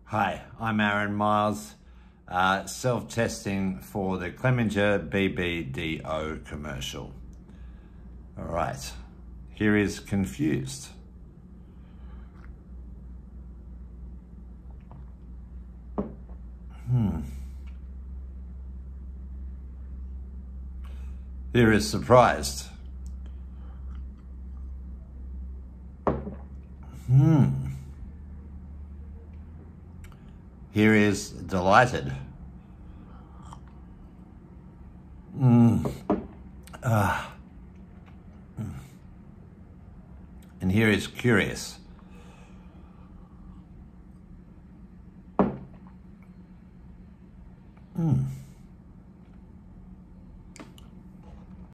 Hi, I'm AaronMiles, self-testing for the Clemenger BBDO commercial. All right, here is Confused. Here is Surprised. Here is Delighted. And here is Curious.